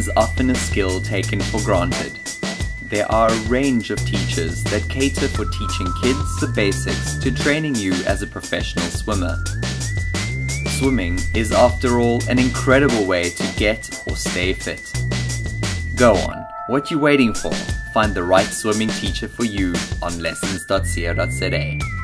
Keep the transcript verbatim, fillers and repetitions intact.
is often a skill taken for granted. There are a range of teachers that cater for teaching kids the basics to training you as a professional swimmer. Swimming is, after all, an incredible way to get or stay fit. Go on, what you waiting for? Find the right swimming teacher for you on lessons dot co dot za.